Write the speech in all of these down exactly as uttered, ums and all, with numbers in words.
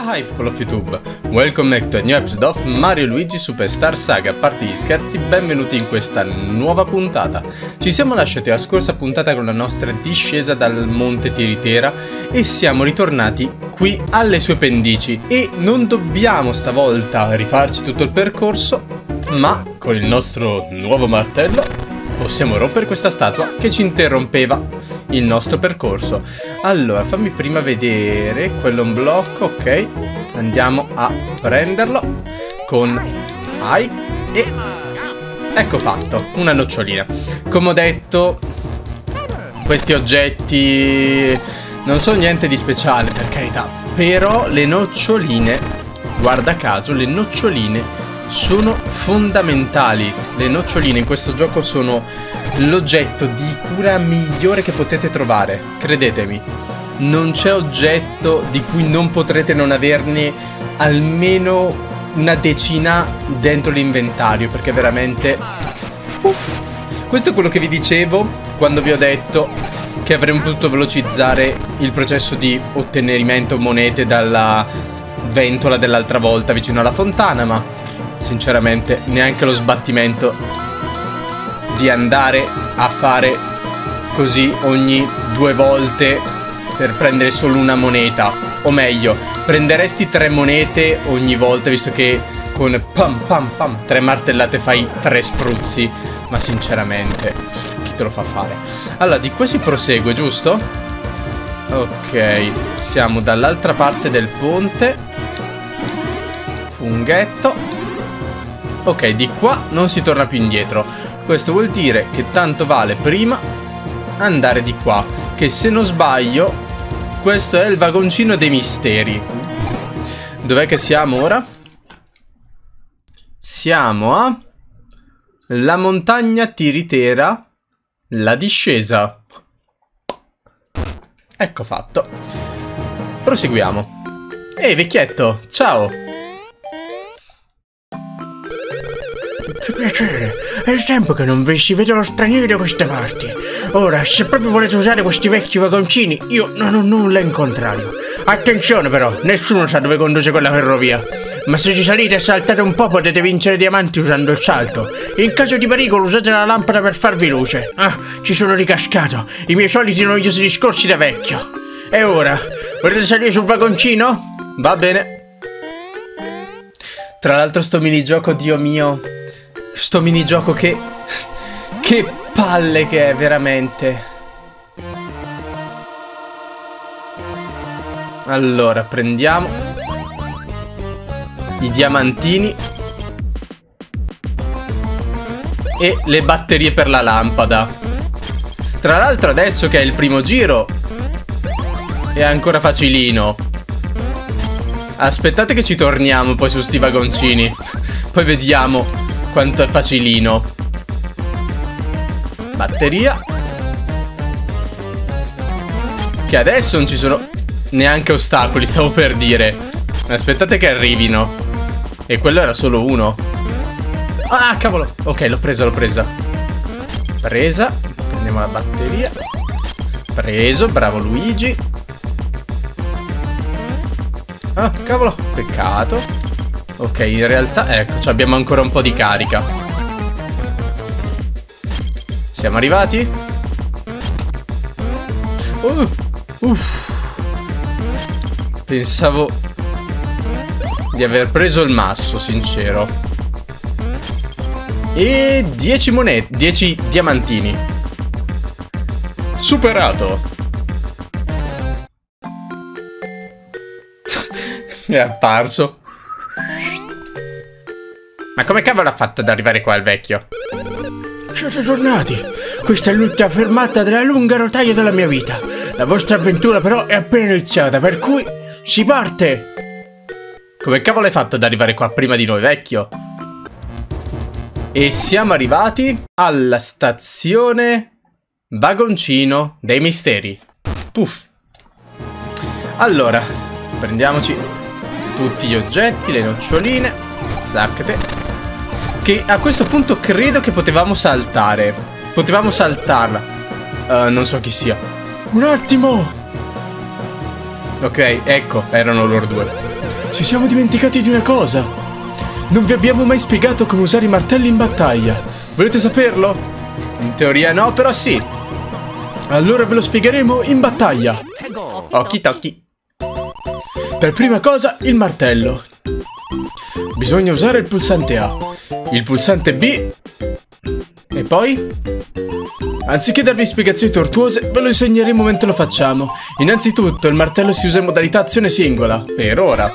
Hi people of YouTube, welcome back to a new episode of Mario Luigi Superstar Saga. A parte gli scherzi, benvenuti in questa nuova puntata. Ci siamo lasciati la scorsa puntata con la nostra discesa dal monte Tiritera e siamo ritornati qui alle sue pendici. E non dobbiamo stavolta rifarci tutto il percorso, ma con il nostro nuovo martello possiamo rompere questa statua che ci interrompeva il nostro percorso. Allora, fammi prima vedere. Quello è un blocco, ok. Andiamo a prenderlo con ai e ecco fatto, una nocciolina. Come ho detto, questi oggetti non sono niente di speciale, per carità, però le noccioline, guarda caso, le noccioline sono fondamentali. Le noccioline in questo gioco sono l'oggetto di cura migliore che potete trovare, credetemi. Non c'è oggetto di cui non potrete non averne almeno una decina dentro l'inventario, perché veramente uff. Questo è quello che vi dicevo quando vi ho detto che avremmo potuto velocizzare il processo di ottenimento monete dalla ventola dell'altra volta vicino alla fontana, ma sinceramente neanche lo sbattimento di andare a fare così ogni due volte per prendere solo una moneta. O meglio, prenderesti tre monete ogni volta, visto che con pam pam pam tre martellate fai tre spruzzi. Ma sinceramente, chi te lo fa fare? Allora, di qua si prosegue, giusto? Ok, siamo dall'altra parte del ponte. Funghetto. Ok, di qua non si torna più indietro. Questo vuol dire che tanto vale prima andare di qua, che se non sbaglio questo è il vagoncino dei misteri. Dov'è che siamo ora? Siamo a la montagna Tiritera, la discesa. Ecco fatto. Proseguiamo. Ehi vecchietto, ciao. Che piacere, è il tempo che non vessi, vedo stranieri da queste parti. Ora, se proprio volete usare questi vecchi vagoncini, io non ho nulla in contrario. Attenzione però, nessuno sa dove conduce quella ferrovia. Ma se ci salite e saltate un po' potete vincere diamanti usando il salto. In caso di pericolo usate la lampada per farvi luce. Ah, ci sono ricascato, i miei soliti noiosi discorsi da vecchio. E ora, volete salire sul vagoncino? Va bene. Tra l'altro sto minigioco, Dio mio, sto minigioco che... che palle che è, veramente. Allora, prendiamo i diamantini e le batterie per la lampada. Tra l'altro adesso che è il primo giro è ancora facilino. Aspettate che ci torniamo poi su sti vagoncini, poi vediamo quanto è facilino. Batteria. Che adesso non ci sono neanche ostacoli, stavo per dire. Aspettate che arrivino. E quello era solo uno. Ah, cavolo. Ok, l'ho presa, l'ho presa. Presa. Prendiamo la batteria. Preso, bravo Luigi. Ah, cavolo, peccato. Ok, in realtà, ecco, abbiamo ancora un po' di carica. Siamo arrivati? Uh, uff. Pensavo di aver preso il masso, sincero. E dieci monete, dieci diamantini. Superato. È apparso. Ma come cavolo ha fatto ad arrivare qua il vecchio? Siete tornati. Questa è l'ultima fermata della lunga rotaia della mia vita. La vostra avventura però è appena iniziata, per cui si parte. Come cavolo hai fatto ad arrivare qua prima di noi, vecchio? E siamo arrivati alla stazione vagoncino dei misteri. Puff. Allora, prendiamoci tutti gli oggetti, le noccioline. Zaccate. Che a questo punto credo che potevamo saltare. Potevamo saltarla. uh, Non so chi sia. Un attimo. Ok, ecco, erano loro due. ci siamo dimenticati di una cosa. Non vi abbiamo mai spiegato come usare i martelli in battaglia. Volete saperlo? In teoria no, però sì. Allora ve lo spiegheremo in battaglia. Occhi tocchi. Per prima cosa, il martello. Bisogna usare il pulsante A, il pulsante B e poi? Anziché darvi spiegazioni tortuose, ve lo insegneremo mentre lo facciamo. Innanzitutto, il martello si usa in modalità azione singola, per ora.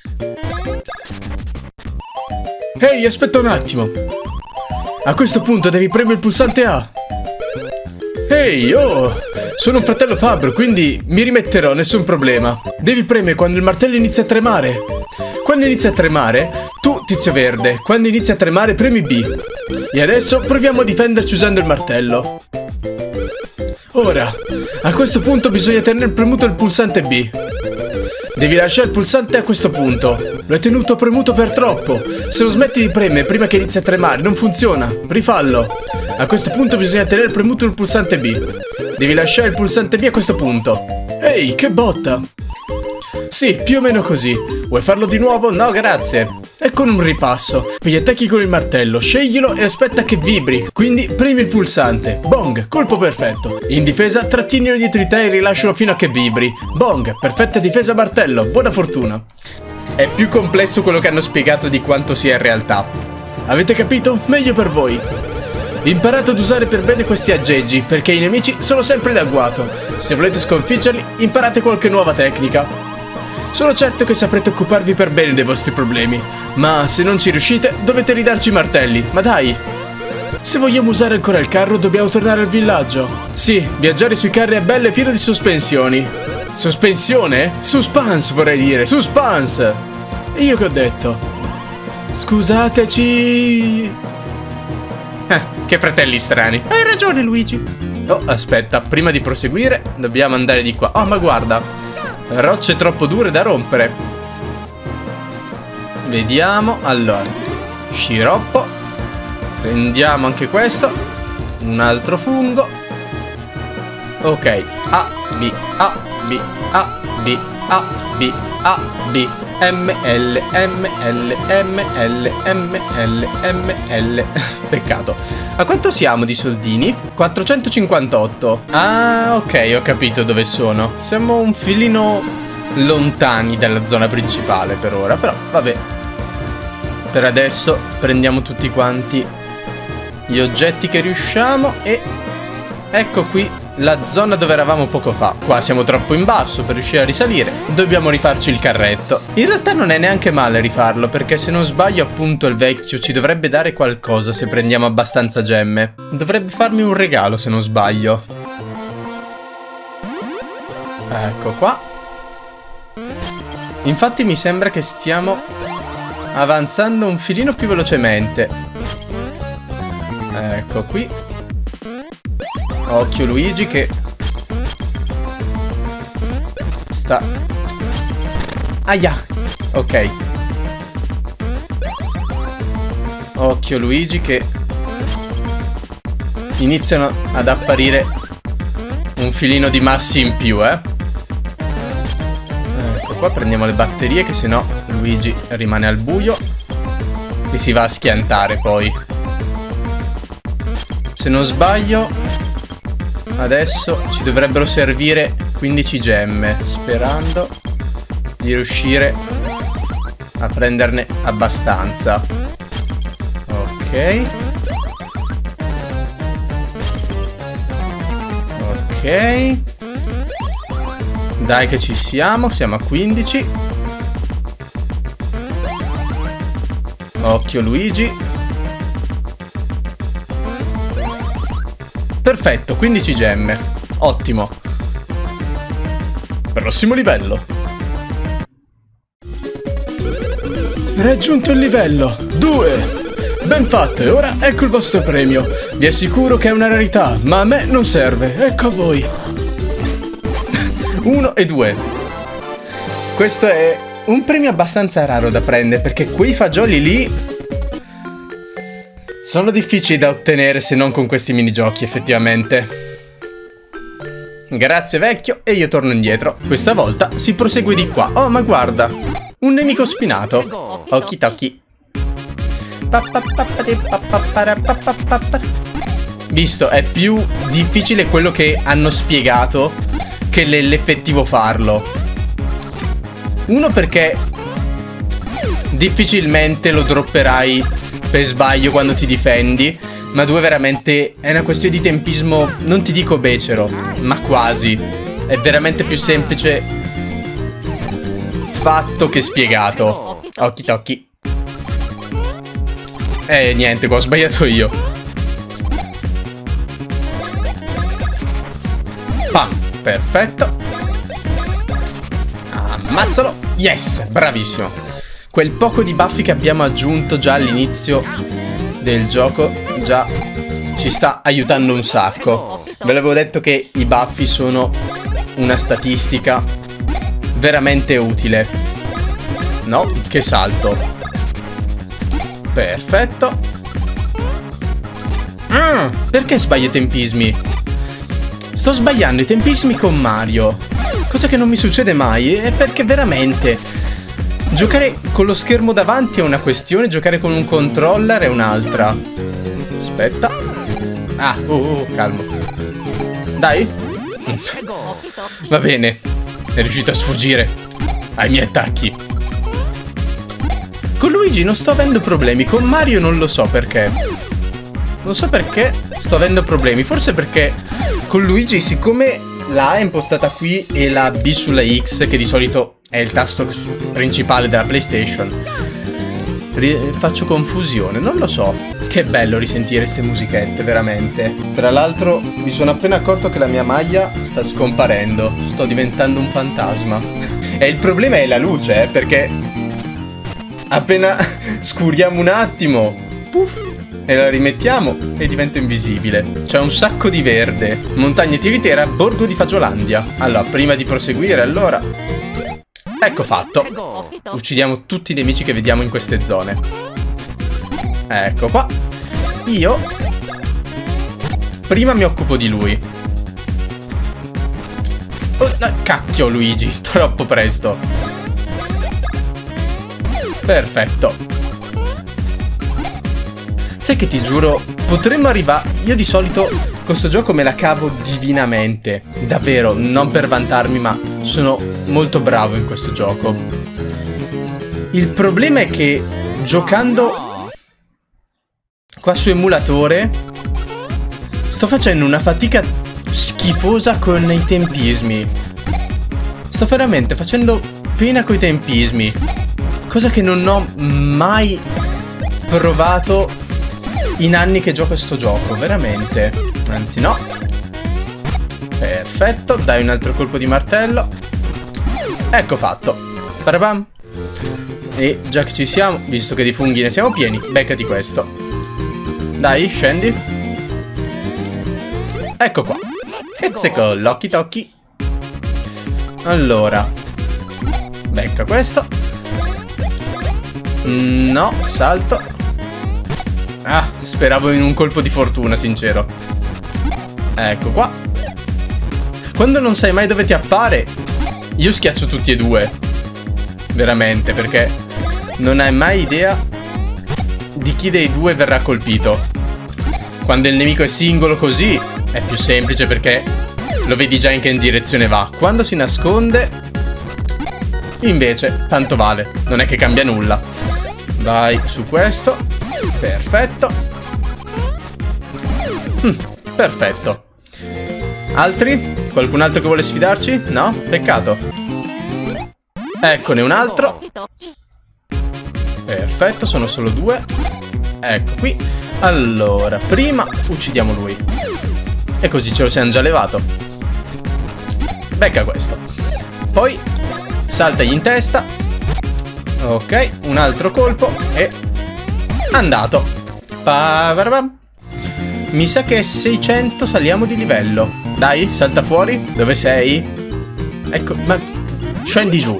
Ehi, aspetta un attimo. A questo punto devi premere il pulsante A. Ehi, oh, sono un fratello fabbro, quindi mi rimetterò, nessun problema. Devi premere quando il martello inizia a tremare. Quando inizia a tremare, tu, tizio verde, quando inizia a tremare premi B. E adesso proviamo a difenderci usando il martello. Ora, a questo punto bisogna tenere premuto il pulsante B. Devi lasciare il pulsante a questo punto. Lo hai tenuto premuto per troppo. Se lo smetti di premere prima che inizi a tremare, non funziona. Rifallo. A questo punto bisogna tenere premuto il pulsante B. Devi lasciare il pulsante B a questo punto. Ehi, che botta! Sì, più o meno così. Vuoi farlo di nuovo? No, grazie. E con un ripasso. Per gli attacchi con il martello, sceglilo e aspetta che vibri. Quindi premi il pulsante. Bong, colpo perfetto. In difesa, trattienilo dietro di te e rilascialo fino a che vibri. Bong, perfetta difesa martello. Buona fortuna. È più complesso quello che hanno spiegato di quanto sia in realtà. Avete capito? Meglio per voi. Imparate ad usare per bene questi aggeggi, perché i nemici sono sempre d'agguato. Se volete sconfiggerli, imparate qualche nuova tecnica. Sono certo che saprete occuparvi per bene dei vostri problemi, ma se non ci riuscite dovete ridarci i martelli, ma dai! Se vogliamo usare ancora il carro dobbiamo tornare al villaggio. Sì, viaggiare sui carri è bello e pieno di sospensioni. Sospensione? Suspense vorrei dire, suspense! E io che ho detto? Scusateci... Eh, che fratelli strani. Hai ragione, Luigi. Oh, aspetta, prima di proseguire dobbiamo andare di qua. Oh, ma guarda, rocce troppo dure da rompere. Vediamo. Allora, sciroppo. Prendiamo anche questo. Un altro fungo. Ok. A, B, A, B, A, B, A, B, A, B. M, L, M, L, M, L, M, L, M, L. Peccato. A quanto siamo di soldini? quattrocentocinquantotto. Ah, ok, ho capito dove sono. Siamo un filino lontani dalla zona principale per ora, però vabbè. Per adesso prendiamo tutti quanti gli oggetti che riusciamo e ecco qui la zona dove eravamo poco fa. Qua siamo troppo in basso per riuscire a risalire. Dobbiamo rifarci il carretto. In realtà non è neanche male rifarlo, perché se non sbaglio appunto il vecchio ci dovrebbe dare qualcosa se prendiamo abbastanza gemme. Dovrebbe farmi un regalo se non sbaglio. Ecco qua. Infatti mi sembra che stiamo avanzando un filino più velocemente. Ecco qui. Occhio Luigi che sta... Aia! Ok. Occhio Luigi che iniziano ad apparire un filino di massi in più, eh. Ecco qua, prendiamo le batterie che sennò Luigi rimane al buio e si va a schiantare poi. Se non sbaglio adesso ci dovrebbero servire quindici gemme, sperando di riuscire a prenderne abbastanza. Ok. Ok. Dai che ci siamo, siamo a quindici. Occhio Luigi. Perfetto, quindici gemme. Ottimo. Prossimo livello. Raggiunto il livello due. Ben fatto, e ora ecco il vostro premio. Vi assicuro che è una rarità, ma a me non serve. Ecco a voi. uno e due. Questo è un premio abbastanza raro da prendere, perché quei fagioli lì sono difficili da ottenere se non con questi minigiochi, effettivamente. Grazie vecchio, e io torno indietro. Questa volta si prosegue di qua. Oh, ma guarda, Un nemico spinato. Occhi tocchi. Visto, è più difficile quello che hanno spiegato che l'effettivo farlo. Uno, perché difficilmente lo dropperai per sbaglio quando ti difendi. Ma due, veramente è una questione di tempismo, non ti dico becero, ma quasi. È veramente più semplice fatto che spiegato. Occhi tocchi. Eh, niente, qua ho sbagliato io. Pam, perfetto. Ammazzalo. Yes, bravissimo. Quel poco di buffi che abbiamo aggiunto già all'inizio del gioco già ci sta aiutando un sacco. Ve l'avevo detto che i buffi sono una statistica veramente utile. No, che salto. Perfetto. mm, Perché sbaglio i tempismi? Sto sbagliando i tempismi con Mario, cosa che non mi succede mai. È perché veramente giocare con lo schermo davanti è una questione, giocare con un controller è un'altra. Aspetta. Ah, oh, oh, calmo. Dai. Va bene. È riuscito a sfuggire ai miei attacchi. Con Luigi non sto avendo problemi. Con Mario non lo so perché. Non so perché sto avendo problemi. Forse perché con Luigi, siccome la A è impostata qui e la B sulla X, che di solito è il tasto principale della PlayStation, faccio confusione. Non lo so. Che bello risentire ste musichette, veramente. Tra l'altro mi sono appena accorto che la mia maglia sta scomparendo. Sto diventando un fantasma. E il problema è la luce, eh, perché appena scuriamo un attimo, puff, e la rimettiamo e diventa invisibile. C'è un sacco di verde. Montagne Tiritera, Borgo di Fagiolandia. Allora, prima di proseguire, allora, ecco fatto. Uccidiamo tutti i nemici che vediamo in queste zone. Ecco qua. Io prima mi occupo di lui. Oh, no, cacchio Luigi, troppo presto. Perfetto. Sai che ti giuro, potremmo arrivare. Io di solito questo gioco me la cavo divinamente. Davvero, non per vantarmi, ma sono molto bravo in questo gioco. Il problema è che giocando qua su emulatore sto facendo una fatica schifosa con i tempismi. Sto veramente facendo pena coi tempismi, cosa che non ho mai provato in anni che gioco a sto gioco, veramente. Anzi no. Perfetto, dai un altro colpo di martello. Ecco fatto. Parabam. E già che ci siamo, visto che di funghi ne siamo pieni, beccati questo. Dai, scendi. Ecco qua. Ezzeco, l'occhi tocchi. Allora, becca questo. No, salto. Ah, speravo in un colpo di fortuna, sincero. Ecco qua. Quando non sai mai dove ti appare, io schiaccio tutti e due. Veramente, perché non hai mai idea di chi dei due verrà colpito. Quando il nemico è singolo così è più semplice, perché lo vedi già in che direzione va. Quando si nasconde, invece, tanto vale. Non è che cambia nulla. Vai su questo. Perfetto. mm, Perfetto. Altri? Qualcun altro che vuole sfidarci? No? Peccato. Eccone un altro. Perfetto, sono solo due. Ecco qui. Allora, prima uccidiamo lui, e così ce lo siamo già levato. Becca questo. Poi saltagli in testa. Ok, un altro colpo e andato. Pa-pa-pa-pam. Mi sa che è seicento, saliamo di livello. Dai, salta fuori. Dove sei? Ecco, ma scendi giù.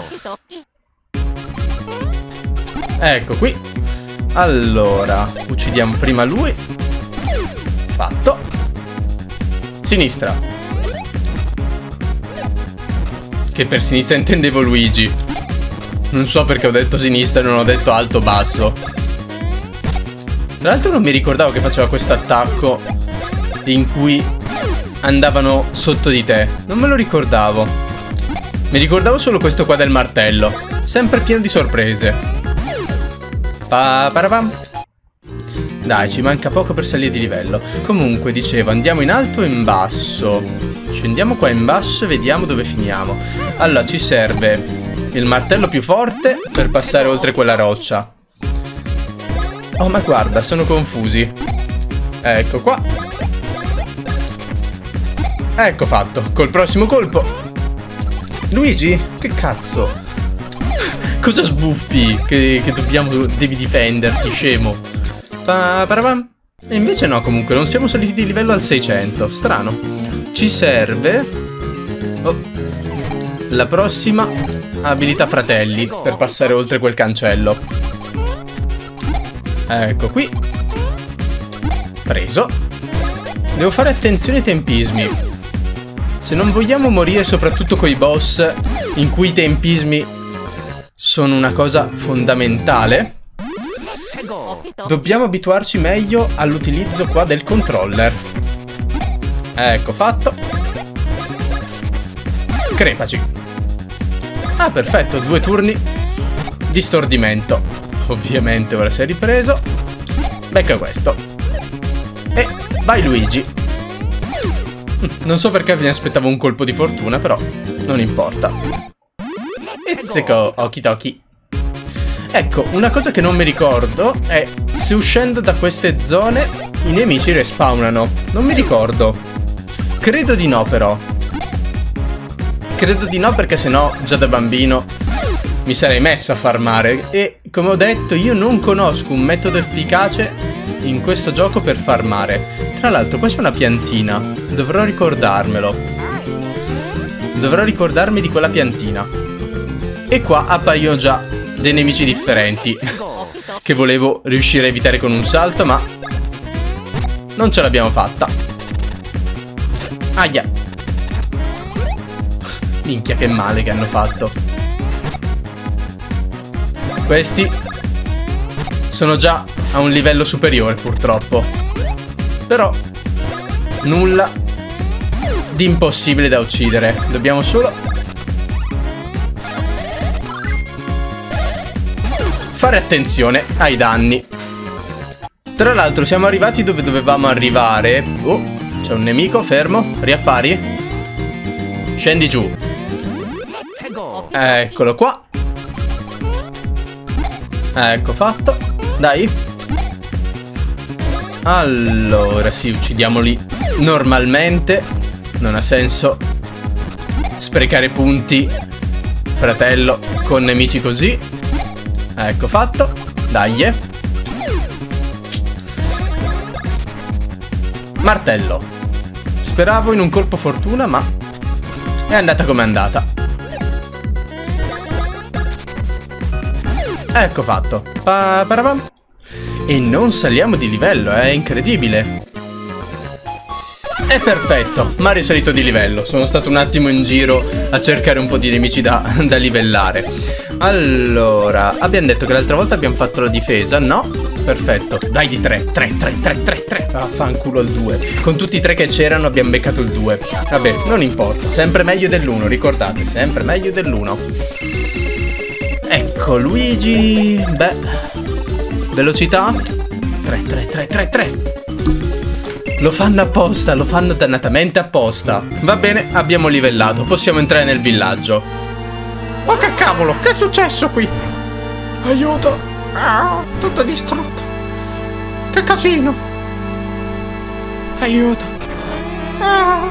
Ecco qui. Allora, uccidiamo prima lui. Fatto. Sinistra. Che per sinistra intendevo Luigi. Non so perché ho detto sinistra e non ho detto alto basso. Tra l'altro non mi ricordavo che faceva questo attacco in cui andavano sotto di te. Non me lo ricordavo. Mi ricordavo solo questo qua del martello. Sempre pieno di sorprese. Pa parapam. Dai, ci manca poco per salire di livello. Comunque, dicevo, andiamo in alto o in basso? Scendiamo qua in basso e vediamo dove finiamo. Allora, ci serve il martello più forte per passare oltre quella roccia. Oh, ma guarda, sono confusi. Ecco qua. Ecco fatto. Col prossimo colpo. Luigi? Che cazzo? Cosa sbuffi? Che, che dobbiamo... Devi difenderti, scemo. Pa parapam. E invece no, comunque, non siamo saliti di livello al seicento. Strano. Ci serve... Oh. La prossima abilità fratelli per passare oltre quel cancello. Ecco qui. Preso. Devo fare attenzione ai tempismi. Se non vogliamo morire soprattutto coi boss in cui i tempismi sono una cosa fondamentale, dobbiamo abituarci meglio all'utilizzo qua del controller. Ecco fatto. Crepaci. Ah, perfetto, due turni di stordimento. Ovviamente ora si è ripreso. Becca questo. E vai Luigi. Non so perché mi aspettavo un colpo di fortuna, però non importa. Izzico, okidoki. Ecco, una cosa che non mi ricordo è se uscendo da queste zone i nemici respawnano. Non mi ricordo. Credo di no, però. Credo di no, perché sennò già da bambino mi sarei messo a farmare. E come ho detto, io non conosco un metodo efficace in questo gioco per farmare. Tra l'altro qua c'è una piantina. Dovrò ricordarmelo. Dovrò ricordarmi di quella piantina. E qua appaiono già dei nemici differenti che volevo riuscire a evitare con un salto, ma non ce l'abbiamo fatta. Aia. Minchia, che male che hanno fatto. Questi sono già a un livello superiore, purtroppo. Però nulla di impossibile da uccidere. Dobbiamo solo fare attenzione ai danni. Tra l'altro siamo arrivati dove dovevamo arrivare. Oh, c'è un nemico, fermo. Riappari. Scendi giù. Eccolo qua. Ecco fatto. Dai. Allora, sì, uccidiamoli normalmente. Non ha senso sprecare punti, fratello, con nemici così. Ecco fatto. Dai. Martello. Speravo in un colpo fortuna, ma è andata come è andata. Ecco fatto. Pa parapam. E non saliamo di livello, è incredibile. È perfetto, Mario è salito di livello. Sono stato un attimo in giro a cercare un po' di nemici da, da livellare. Allora, abbiamo detto che l'altra volta abbiamo fatto la difesa, no? Perfetto, dai di tre, tre, tre, tre, tre, tre. Vaffanculo il due. Con tutti i tre che c'erano abbiamo beccato il due. Vabbè, non importa, sempre meglio dell'uno, ricordate, sempre meglio dell'uno. Ecco, Luigi. Beh, velocità tre, tre, tre, tre, tre. Lo fanno apposta, lo fanno dannatamente apposta. Va bene, abbiamo livellato, possiamo entrare nel villaggio. Oh che cavolo, che è successo qui? Aiuto. Ah, tutto distrutto. Che casino. Aiuto. Ah.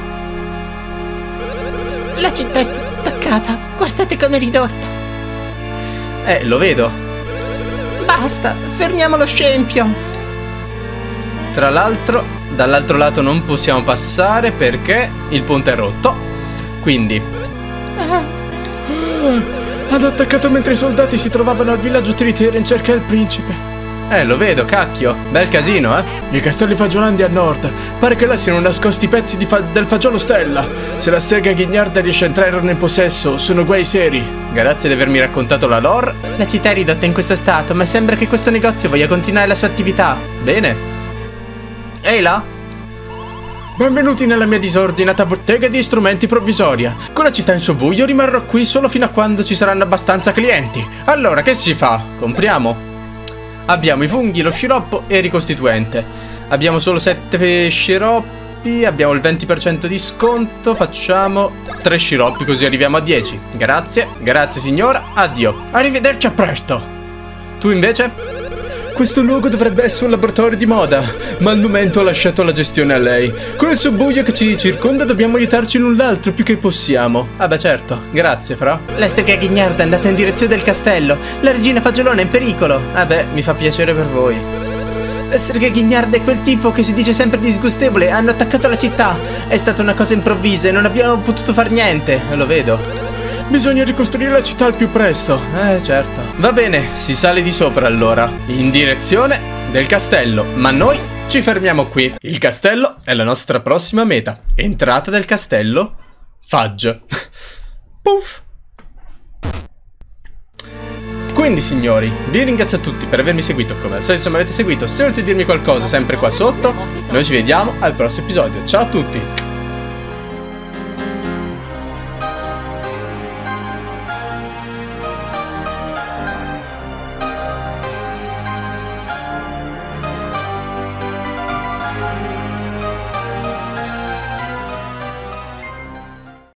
La città è staccata, guardate com'è ridotta. Eh, lo vedo. Basta, fermiamo lo scempio. Tra l'altro, dall'altro lato non possiamo passare perché il ponte è rotto. Quindi Ah, Hanno attaccato mentre i soldati si trovavano al villaggio Tritera in cerca del principe. Eh, lo vedo, cacchio. Bel casino, eh? I castelli fagiolandi a nord. Pare che là siano nascosti pezzi di fa del fagiolo stella. Se la strega Ghignarda riesce a entrarne in possesso, sono guai seri. Grazie di avermi raccontato la lore. La città è ridotta in questo stato, ma sembra che questo negozio voglia continuare la sua attività. Bene. Ehi là? Benvenuti nella mia disordinata bottega di strumenti provvisoria. Con la città in suo buio rimarrò qui solo fino a quando ci saranno abbastanza clienti. Allora, che si fa? Compriamo? Abbiamo i funghi, lo sciroppo e il ricostituente. Abbiamo solo sette sciroppi, abbiamo il venti per cento di sconto, facciamo tre sciroppi così arriviamo a dieci. Grazie, grazie signora, addio. Arrivederci a presto. Tu invece? Questo luogo dovrebbe essere un laboratorio di moda, ma al momento ho lasciato la gestione a lei. Con il suo buio che ci circonda dobbiamo aiutarci l'un l'altro più che possiamo. Ah beh certo, grazie fra. La strega Ghignarda è andata in direzione del castello. La regina Fagiolona è in pericolo. Ah beh, mi fa piacere per voi. La strega Ghignarda e quel tipo che si dice sempre disgustevole hanno attaccato la città. È stata una cosa improvvisa e non abbiamo potuto far niente. Lo vedo. Bisogna ricostruire la città al più presto. Eh, certo. Va bene, si sale di sopra allora, in direzione del castello. Ma noi ci fermiamo qui. Il castello è la nostra prossima meta. Entrata del castello, Fudge. Puff. Quindi signori, vi ringrazio a tutti per avermi seguito. Come al solito se mi avete seguito, se volete dirmi qualcosa sempre qua sotto. Noi ci vediamo al prossimo episodio. Ciao a tutti.